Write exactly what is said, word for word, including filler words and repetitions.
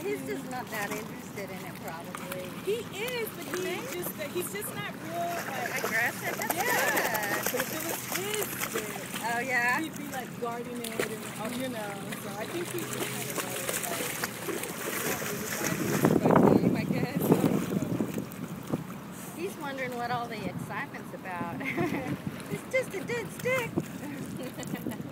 he's just not that interested in it, probably. He is, but he's just he's just not real like aggressive. That's yeah. good. But if it was his stick, oh yeah, he'd be like guarding it and oh, you know. So I think he's just kind of like, like I guess. He's wondering what all the excitement's about. It's just a dead stick.